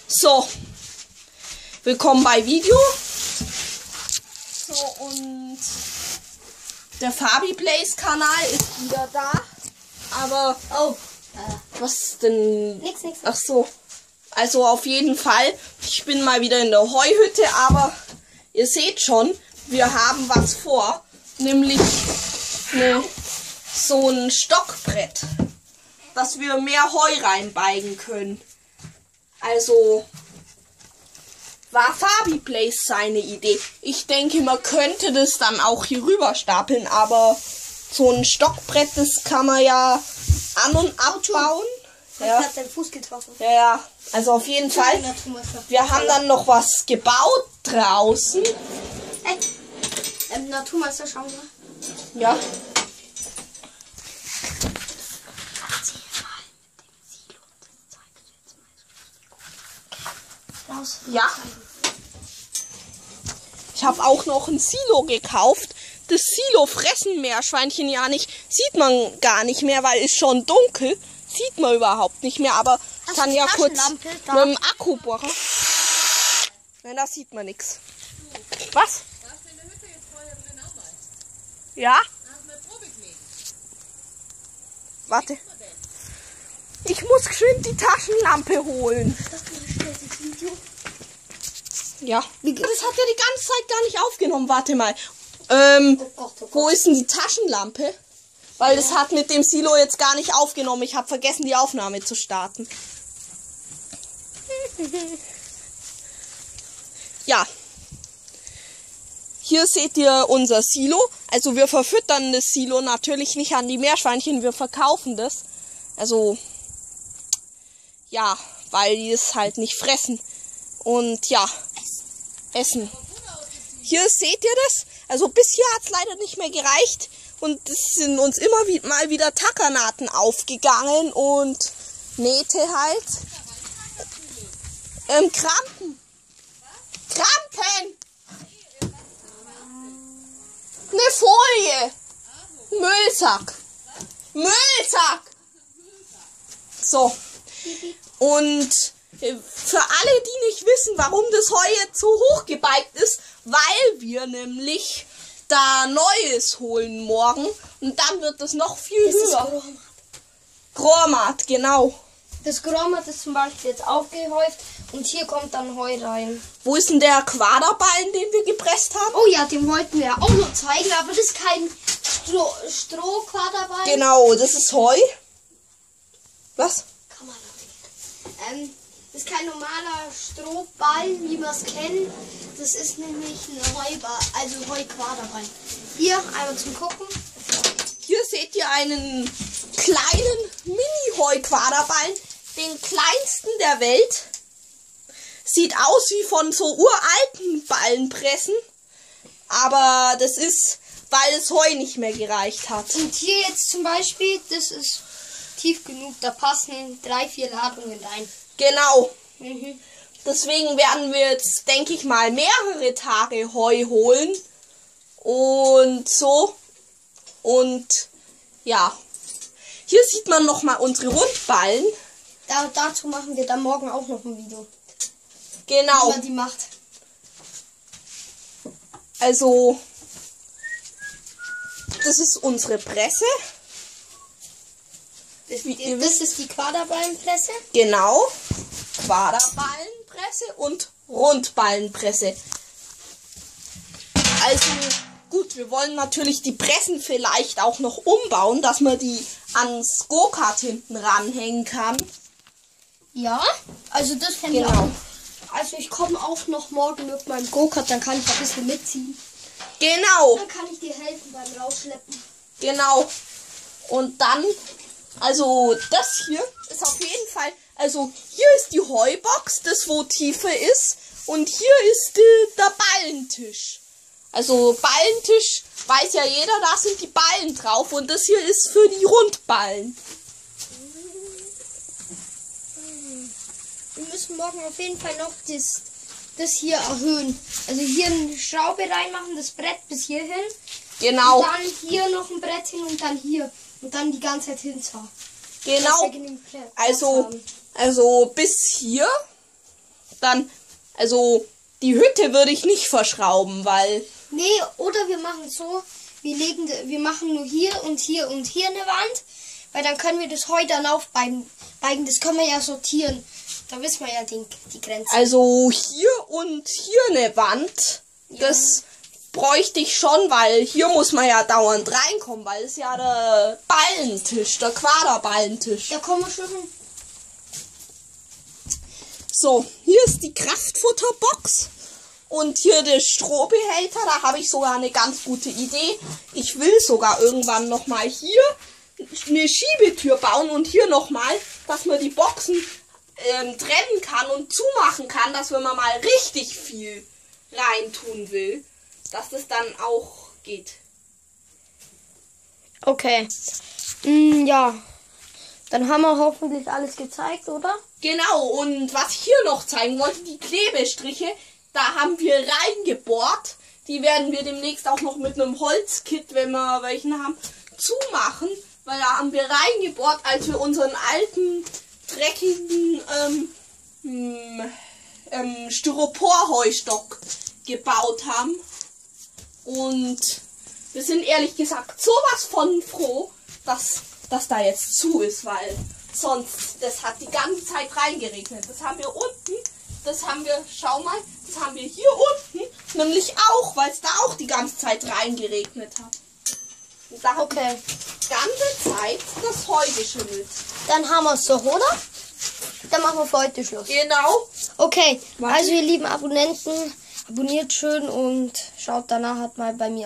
So, willkommen bei Video. So, und der Fabi Plays Kanal ist wieder da. Aber, was denn? Nix. Ach so. Also auf jeden Fall, ich bin mal wieder in der Heuhütte, aber ihr seht schon, wir haben was vor. Nämlich so ein Stockbrett, dass wir mehr Heu reinbeigen können. Also war Fabi Plays seine Idee. Ich denke, man könnte das dann auch hier rüber stapeln, aber so ein Stockbrett, das kann man ja an- und abbauen. Ja. Hat deinen Fuß getroffen. Ja, also auf jeden Fall. Wir haben dann noch was gebaut draußen. Hey, Naturmeister, schau mal. Ja. Ja. Ich habe auch noch ein Silo gekauft. Das Silo fressen Meerschweinchen ja nicht. Sieht man gar nicht mehr, weil es schon dunkel. Sieht man überhaupt nicht mehr. Aber ich kann ja kurz mit dem Akkubohrer. Nein, da sieht man nichts. Was? Ja? Warte. Ich muss geschwind die Taschenlampe holen. Ja. Das hat ja die ganze Zeit gar nicht aufgenommen. Warte mal. Wo ist denn die Taschenlampe? Weil das hat mit dem Silo jetzt gar nicht aufgenommen. Ich habe vergessen, die Aufnahme zu starten. Ja. Hier seht ihr unser Silo. Also wir verfüttern das Silo natürlich nicht an die Meerschweinchen. Wir verkaufen das. Also, ja, weil die es halt nicht fressen. Und ja, essen. Hier seht ihr das. Also bis hier hat es leider nicht mehr gereicht. Und es sind uns immer mal wieder Tackernaten aufgegangen und Nähte halt. Krampen. Krampen! Eine Folie. Müllsack. So. Und für alle, die nicht wissen, warum das Heu jetzt so hoch gebeigt ist, weil wir nämlich da Neues holen morgen und dann wird es noch viel höher. Gromat, genau. Das Gromat ist zum Beispiel jetzt aufgehäuft und hier kommt dann Heu rein. Wo ist denn der Quaderballen, den wir gepresst haben? Oh ja, den wollten wir auch noch zeigen, aber das ist kein Strohquaderballen. Genau, das ist Heu. Was? Kann man da nicht. Das ist kein normaler Strohballen, wie wir es kennen. Das ist nämlich ein Heuquaderballen. Hier einmal zum Gucken. Hier seht ihr einen kleinen Mini-Heuquaderballen, den kleinsten der Welt. Sieht aus wie von so uralten Ballenpressen, aber das ist, weil das Heu nicht mehr gereicht hat. Und hier jetzt zum Beispiel, das ist tief genug, da passen 3-4 Ladungen rein. Genau. Deswegen werden wir jetzt, denke ich mal, mehrere Tage Heu holen. Und so. Und ja. Hier sieht man nochmal unsere Rundballen. Dazu machen wir dann morgen auch noch ein Video. Genau. Wie man die macht. Also, das ist unsere Presse. Das ist die Quaderballenpresse. Genau. Quaderballenpresse und Rundballenpresse. Also gut, wir wollen natürlich die Pressen vielleicht auch noch umbauen, dass man die ans Go-Kart hinten ranhängen kann. Ja, also das fände ich auch. Also ich komme auch noch morgen mit meinem Go-Kart, dann kann ich ein bisschen mitziehen. Genau. Dann kann ich dir helfen beim Rausschleppen. Genau. Und dann, also das hier ist auf jeden Fall, also hier ist die Heubox, das wo tiefer ist. Und hier ist der Ballentisch. Also Ballentisch, weiß ja jeder, da sind die Ballen drauf. Und das hier ist für die Rundballen. Wir müssen morgen auf jeden Fall noch das hier erhöhen. Also hier eine Schraube reinmachen, das Brett bis hierhin. Genau. Und dann hier noch ein Brett hin und dann hier. Und dann die ganze Zeit hin zwar. Genau. Also bis hier. dann, also die Hütte würde ich nicht verschrauben, weil... Nee, oder wir machen so, wir machen nur hier und hier und hier eine Wand, weil dann können wir das Heu dann aufbeigen. Das können wir ja sortieren. Da wissen wir ja die Grenze. Also hier und hier eine Wand, das bräuchte ich schon, weil hier muss man ja dauernd reinkommen, weil es ja der Ballentisch, der Quaderballentisch. Da kommen wir schon hin. So, hier ist die Kraftfutterbox und hier der Strohbehälter. Da habe ich sogar eine ganz gute Idee. Ich will sogar irgendwann nochmal hier eine Schiebetür bauen und hier nochmal, dass man die Boxen trennen kann und zumachen kann, dass wenn man mal richtig viel reintun will, dass das dann auch geht. Okay. Ja. Dann haben wir hoffentlich alles gezeigt, oder? Genau, und was ich hier noch zeigen wollte, die Klebestriche, da haben wir reingebohrt. Die werden wir demnächst auch noch mit einem Holzkit, wenn wir welchen haben, zumachen. Weil da haben wir reingebohrt, als wir unseren alten, dreckigen Styropor-Heustock gebaut haben. Und wir sind ehrlich gesagt sowas von froh, dass da jetzt zu ist, weil sonst, das hat die ganze Zeit reingeregnet. Das haben wir unten, schau mal, das haben wir hier unten nämlich auch, weil es da auch die ganze Zeit reingeregnet hat. Und da hat die ganze Zeit das Heu geschimmelt. Dann haben wir es doch, oder? Dann machen wir für heute Schluss. Genau. Okay, also ihr lieben Abonnenten, abonniert schön und schaut danach halt mal bei mir.